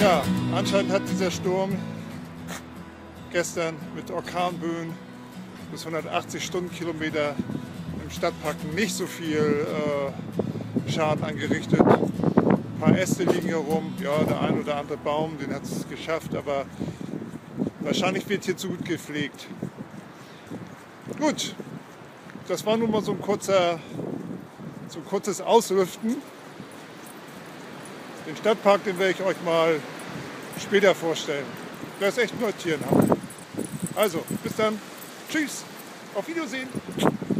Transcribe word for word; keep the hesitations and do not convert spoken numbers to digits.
Ja, anscheinend hat dieser Sturm gestern mit Orkanböen bis hundertachtzig Stundenkilometer im Stadtpark nicht so viel äh, Schaden angerichtet. Ein paar Äste liegen hier rum, ja, der ein oder andere Baum, den hat es geschafft, aber wahrscheinlich wird hier zu gut gepflegt. Gut, das war nun mal so ein, kurzer, so ein kurzes Auslüften. Den Stadtpark, den werde ich euch mal später vorstellen. Der ist echt nett hier in Hamburg. Also, bis dann. Tschüss. Auf Wiedersehen.